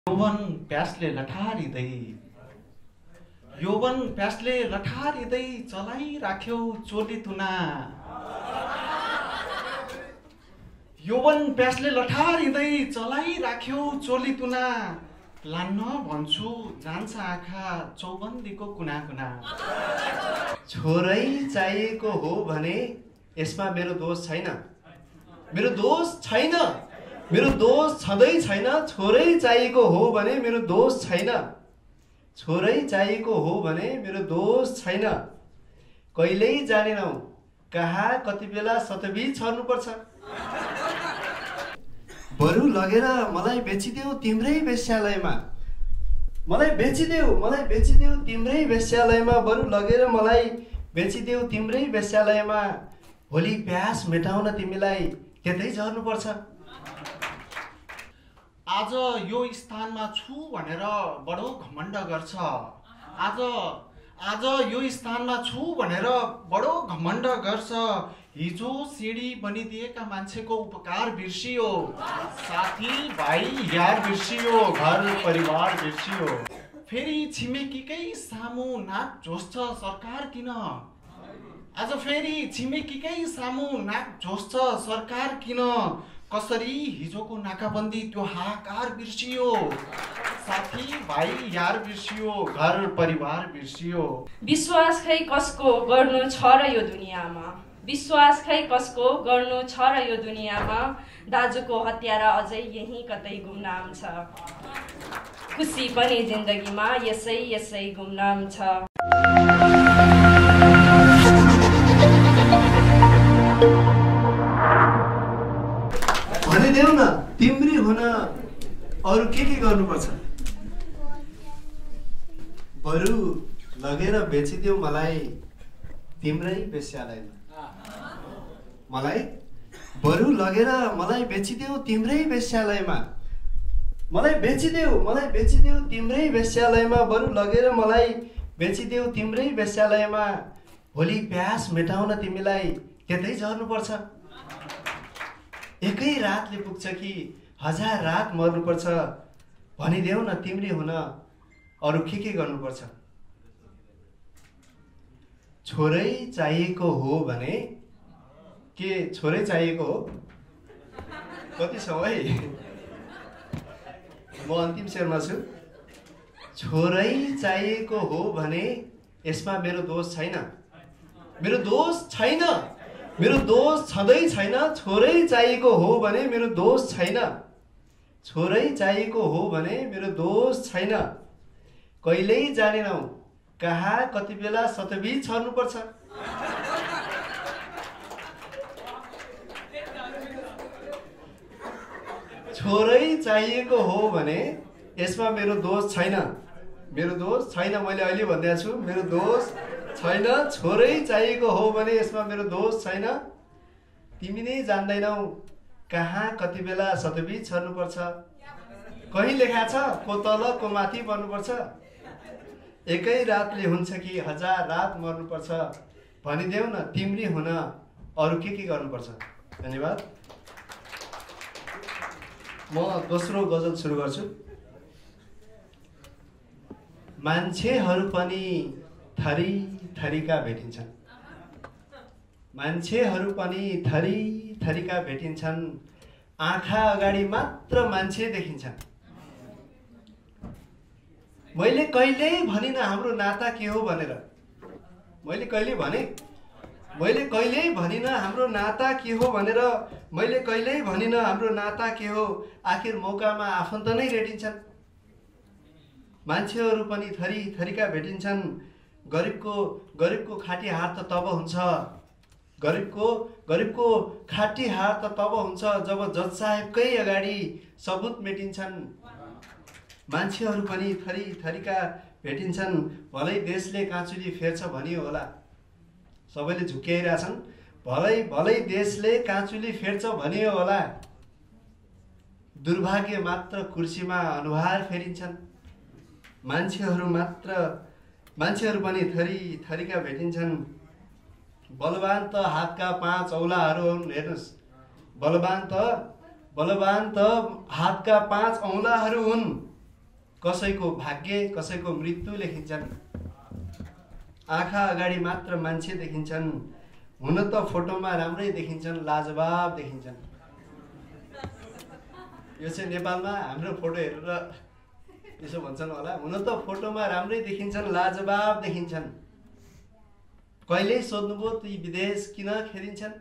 यौवन प्यासले लठारिँदै चलाइराख्यौ चोली तुना। यौवन प्यासले लठारिँदै चलाइराख्यौ चोली तुना। लान्न भन्छु जान्छ आँखा चौबन्दीको कुना कुना। छोरै चाहिएको हो भने यसमा मेरो दोष छैन, मेरो दोष छैन, मेरो दोष छँदै छैन। छोरै चाहिएको हो भने मेरो दोष छैन, छोरै चाहिएको हो भने मेरो दोष छैन। कहिल्यै जानेनौ कहाँ कति बेला सतबी छर्नुपर्छ। बरु लगेर मलाई बेचिदेऊ तिम्रै वेश्यालयमा, मलाई बेचिदेऊ तिम्रै वेश्यालयमा। बरु लगेर मलाई बेचिदेऊ तिम्रै वेश्यालयमा। भोलि प्यास मेटाउन तिमीलाई त्यतै झर्नुपर्छ। आज यो स्थानमा छु भनेर बडो घमण्ड गर्छ। आज यो स्थानमा छु भनेर बडो घमण्ड गर्छ। हिजो सिडी बनिदिएका मान्छेको उपकार बिर्सियो, साथी भाइ यार बिर्सियो, घर परिवार बिर्सियो। फेरि छिमेकीकै सामु नाक झोस्छ सरकार किन। आज फेरि छिमेकीकै सामु नाक झोस्छ सरकार किन। कसरी हिजोको नाकाबन्दी त्यो हाहाकार बिर्सियो, साथी भाइ यार बिर्सियो, घर परिवार बिर्सियो। विश्वास खै कसको गर्नु छ र यो दुनियाँमा, विश्वास खै कसको गर्नु छ र यो दुनियाँमा। दाजुको हत्यारा अझै यही कतै गुमनाम छ। खुसी पनि जिन्दगीमा यसै गुमनाम छ। भनिदेऊ न तिम्री हुन अरू के गर्नुपर्छ। बरु लगेर बेचिदेऊ मलाई तिम्रै वेश्यालयमा, मलाई बरु लगेर मलाई बेचिदेऊ तिम्रै वेश्यालयमा। मलाई बेचिदेऊ तिम्रै वेश्यालयमा। बरु लगेर मलाई बेचिदेऊ तिम्रै वेश्यालयमा। भोलि प्यास मेटाउन तिमीलाई त्यतै झर्नुपर्छ। एकै रातले पुग्छ कि 1000 रात मर्नुपर्छ। भनिदेऊ न तिम्री हुन अरू के गर्नुपर्छ। छोरै चाहिएको हो भने के छोरै चाहिएको हो। कति छ है, म अन्तिम शेरमा छु। छोरै चाहिएको हो भने यसमा मेरो दोष छैन, मेरो दोष छैन, मेरो दोष छँदै छैन। छोरै चाहिएको हो भने मेरो दोष छैन, छोरै चाहिएको हो भने मेरो दोष छैन। कहिल्यै जानेनौ कहाँ कति बेला सतबी छर्नुपर्छ। छोरै चाहिएको हो भने यसमा मेरो दोष छैन, मेरो दोष छैन। मैले अहिले भनिदिएको छु, मेरो दोष छैन। छोरै चाहिएको हो भने यसमा मेरो दोष छैन। तिमी नै जान्दैनौ कहाँ कति बेला सतबी छर्नुपर्छ। कहीँ लेखा छ को तल को माथि पर्नुपर्छ। एकै रातले हुन्छ कि 1000 रात मर्नुपर्छ। भनिदेऊ न तिम्री हुन अरू के गर्नुपर्छ। धन्यवाद। म दोस्रो गजल सुरु गर्छु। मान्छेहरू पनि थरी थरीका भेटिन्छन्, मान्छेहरू पनि थरी थरीका भेटिन्छन्। आँखा अगाडि मात्र मान्छे देखिन्छन्। मैले कहिल्यै भनिन हाम्रो नाता के हो भनेर। मैले कहिल्यै भनिन हाम्रो नाता के हो भनेर। मैले कहिल्यै भनिन हाम्रो नाता के हो। आखिर मौकामा आफन्त नै रेटिन्छन्। मान्छेहरू पनि थरी थरीका भेटिन्छन्। गरिबको खाटी हात त तब हुन्छ, गरिबको खाटी हात त तब हुन्छ जब जज साहेबकै अगाडि सबुत मेटिन्छन्। मान्छेहरू पनि थरी थरीका भेटिन्छन्। भलै देशले काँचुली फेर्छ भनियो होला, सबैले झुक्क्याइरहेछन्। भलै देशले काँचुली फेर्छ भनियो होला। दुर्भाग्य मात्र कुर्सीमा अनुहार फेरिन्छन्। मान्छेहरू पनि थरी थरीका भेटिन्छन्। बलवान त हातका 5 औँलाहरू हुन्। हेर्नुहोस्, बलवान त हातका 5 औँलाहरू हुन्। कसैको भाग्य कसैको मृत्यु लेखिन्छन्। आँखा अगाडि मात्र मान्छे देखिन्छन्, हुन त फोटोमा राम्रै देखिन्छन्, लाजवाब देखिन्छन्। यो चाहिँ नेपालमा हाम्रो फोटो हेरेर यसो भन्छन् होला, हुन त फोटोमा राम्रै देखिन्छन्, लाजवाब देखिन्छन्। कहिल्यै सोध्नुभयो ती विदेश किन खेदिन्छन्?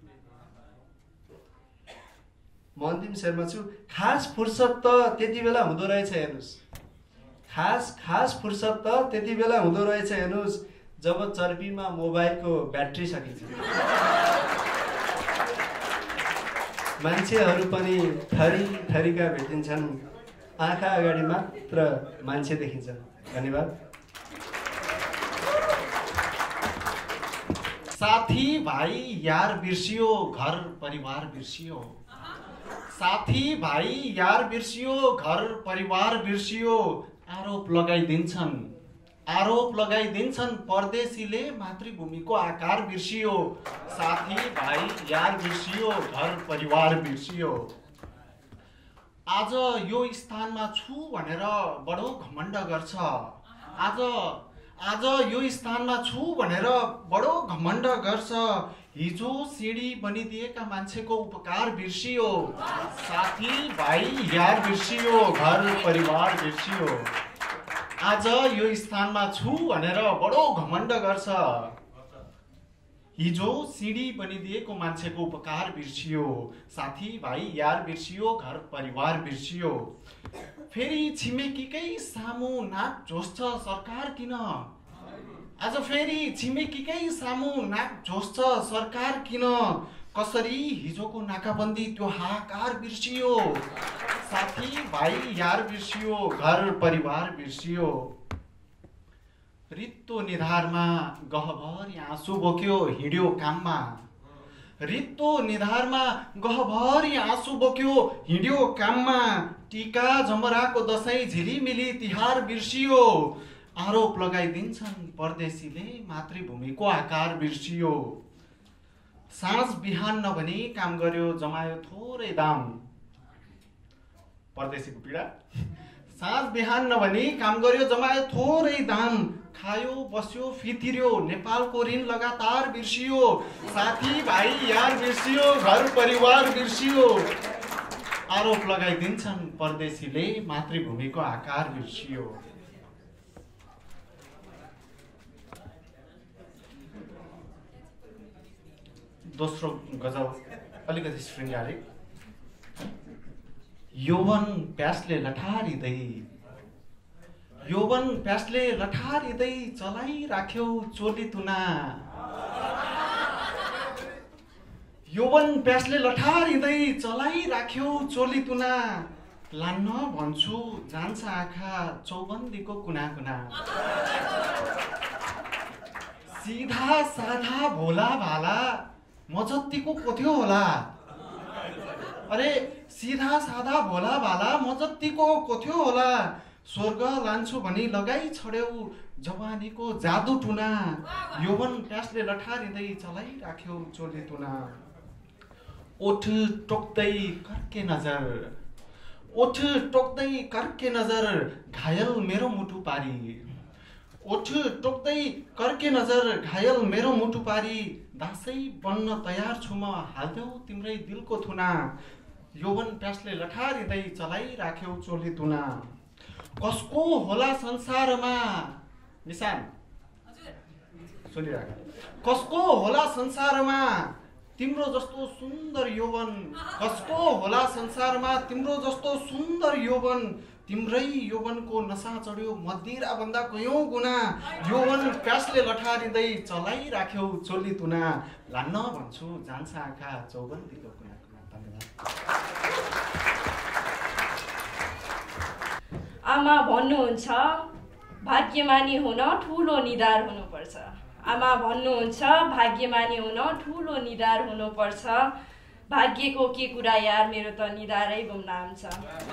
म अन्तिम शेरमा छु। खास फुर्सद त त्यति बेला हुँदो रहेछ हेर्नुहोस्, खास फुर्सद त त्यति बेला हुँदो रहेछ हेर्नुहोस्, जब चर्पीमा मोबाइलको ब्याट्री सकिन्छ। मान्छेहरू पनि थरी थरीका भेटिन्छन्, आँखा अगाडि मात्र मान्छे देखिन्छ। धन्यवाद। साथी भाइ यार बिर्सियो, घर परिवार बिर्सियो। साथी भाइ यार बिर्सियो, घर परिवार बिर्सियो। आरोप लगाइदिन्छन् परदेशीले, मातृभूमिको आकार बिर्सियो। साथी भाइ यार बिर्सियो, घर परिवार बिर्सियो। आज यो स्थानमा छु भनेर बडो घमण्ड गर्छ। आज यो स्थानमा छु भनेर बडो घमण्ड गर्छ। हिजो सिडी बनिदिएका मान्छेको उपकार बिर्सियो। साथी भाइ यार बिर्सियो, घर परिवार बिर्सियो। आज यो स्थानमा छु भनेर बडो घमण्ड गर्छ। हिजो सिडी बनिदिएको मान्छेको उपकार बिर्सियो। साथी भाइ यार बिर्सियो, घर परिवार बिर्सियो। फेरि छिमेकीकै सामु नाक झोस्छ सरकार किन? आज फेरि छिमेकीकै सामु नाक झोस्छ सरकार किन? कसरी हिजोको नाकाबन्दी त्यो हाहाकार बिर्सियो। साथी भाइ यार बिर्सियो, घर परिवार बिर्सियो। रित्तो निधारमा गहभरि आँसु बोक्यो, हिँड्यो काममा। रित्तो निधारमा गहभरि आँसु बोक्यो, हिँड्यो काममा। टीका जमराको दशैं झिलिमिली तिहार बिर्सियो। आरोप लगाइदिन्छन् परदेशीले, मातृभूमिको आकार बिर्सियो। साँझ बिहान नभनी काम गर्यो, जमायो थोरै दाम। परदेशीको पीडा। साँझ बिहान नभनी काम गर्यो, जमायो थोरै दाम। खायो बस्यो फितिर्यो, नेपालको ऋण लगातार बिर्सियो। साथी भाइ यार बिर्सियो, घर परिवार बिर्सियो। आरोप लगाइदिन्छन् परदेशीले, मातृभूमिको आकार बिर्सियो। दोस्रो गजल अलिकति श्रृङ्गारिक। यौवन प्यासले लठारिँदै, यौवन प्यासले लठारिँदै चलाइराख्यौ चोली तुना। यौवन प्यासले लठारिँदै चलाइराख्यौ चोली तुना। लान्न भन्छु जान्छ आँखा चौबन्दीको कुना कुना। सीधा साधा भोला भाला म जत्तिको कोथ्यो होला। अरे सीधा साधा भोला भाला म जत्तिको कोथ्यो होला। स्वर्ग लान्छु भनी लगाइ छड्यौ जवानीको जादु टुना। यौवन प्यासले लठारिँदै चलाइराख्यौ चोली तुना। ओठ टोक्दै कर्के नजर, ओठ टोक्दै कर्के नजर, घायल मेरो मुटु पारी। ओठ टोक्दै कर्के नजर, घायल मेरो मुटु पारी। दासै बन्न तयार छु म, हाल्देऊ तिम्रै दिलको थुना। यौवन प्यासले लठारिँदै चलाइराख्यौ चोली तुना। कसको होला संसारमा, निशान सुनिराख। कसको होला संसारमा तिम्रो जस्तो सुन्दर यौवन। कसको होला संसारमा तिम्रो जस्तो सुन्दर यौवन। तिम्रै यौवनको नशा चढ्यो मदिरा भन्दा कयौं गुना। यौवन प्यासले लठारिँदै चलाइराख्यौ चोली तुना। लान्न भन्छु जान्छ आँखा चौबन्दीको कुना कुना। धन्यवाद। आमा भन्नुहुन्छ भाग्यमानी हुन ठुलो निधार हुनुपर्छ। आमा भन्नुहुन्छ भाग्यमानी हुन ठुलो निधार हुनुपर्छ। भाग्यको के कुरा यार, मेरो त निधारै गुमनाम छ।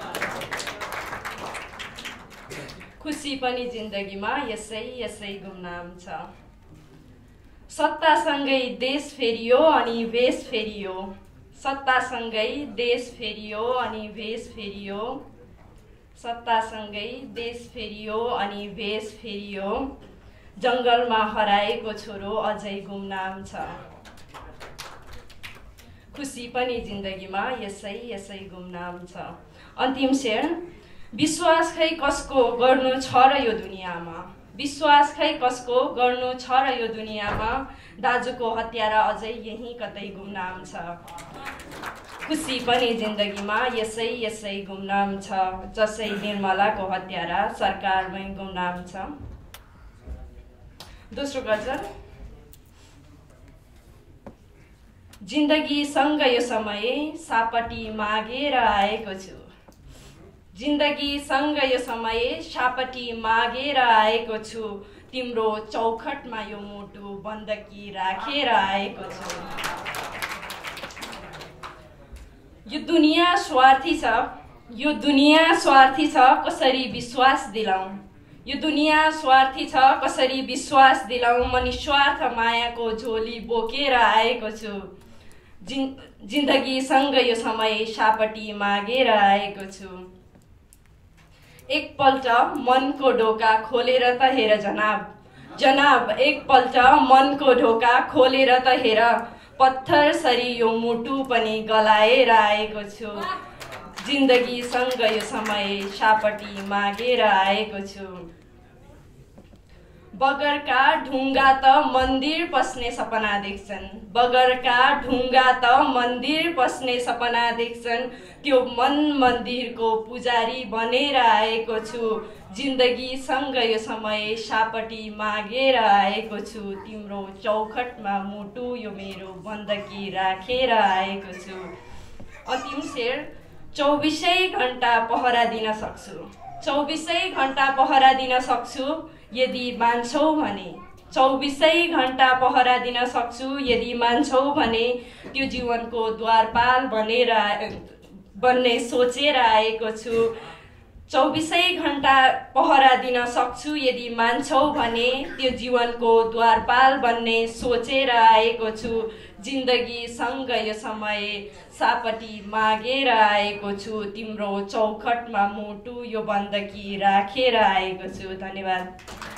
खुसी पनि जिन्दगीमा यसै यसै गुमनाम छ। सत्तासँगै देश फेरियो अनि भेष फेरियो। सत्तासँगै देश फेरियो अनि भेष फेरियो। सत्तासँगै देश फेरियो अनि भेष फेरियो, जङ्गलमा हराएको छोरो अझै गुमनाम छ। खुसी पनि जिन्दगीमा यसै यसै गुमनाम छ। अन्तिम शेर। विश्वास खै कसको गर्नु छ र यो दुनियाँमा, विश्वास खै कसको गर्नु छ र यो दुनियाँमा, दाजुको हत्यारा अझै यहीँ कतै गुमनाम छ। खुसी पनि जिन्दगीमा यसै यसै गुमनाम छ, जसै निर्मलाको हत्यारा सरकारमै गुमनाम छ। दोस्रो गजल। जिन्दगीसँग यो समय सापटी मागेर आएको छु, जिन्दगीसँग यो समय सापटी मागेर आएको छु, तिम्रो चौखटमा यो मुटु बन्दकी राखेर आएको छु। यो दुनियाँ स्वार्थी छ, यो दुनियाँ स्वार्थी छ, कसरी विश्वास दिलाऊँ, यो दुनियाँ स्वार्थी छ, कसरी विश्वास दिलाऊँ, म निस्वार्थ मायाको झोली बोकेर आएको छु, जिन्दगीसँग यो समय सापटी मागेर आएको छु। एकपल्ट मनको ढोका खोलेर त हेर जनाब, जनाब एकपल्ट मनको ढोका खोलेर त हेर, पत्थर सरी यो मुटु पनि गलाएर आएको छु, जिन्दगीसँग यो समय सापटी मागेर आएको छु। बगरका ढुङ्गा त मन्दिर पस्ने सपना देख्छन्, बगरका ढुङ्गा त मन्दिर पस्ने सपना देख्छन्, त्यो मन मन्दिरको पुजारी बनेर आएको छु, जिन्दगीसँग यो समय सापटी मागेर आएको छु, तिम्रो चौखटमा मुटु यो मेरो बन्दकी राखेर आएको छु। अन्तिम शेर। 24 घण्टा पहरा दिन सक्छु, 24 घण्टा पहरा दिन सक्छु, यदि मान्छौ भने, 24 घण्टा पहरा दिन सक्छु, यदि मान्छौ भने, त्यो जीवनको द्वारपाल बन्ने सोचेर आएको छु, 24 घण्टा पहरा दिन सक्छु, यदि मान्छौ भने, त्यो जीवनको द्वारपाल बन्ने सोचेर आएको छु, जिन्दगीसँग यो समय सापटी मागेर आएको छु, तिम्रो चौखटमा मुटु यो बन्दकी राखेर आएको छु। धन्यवाद।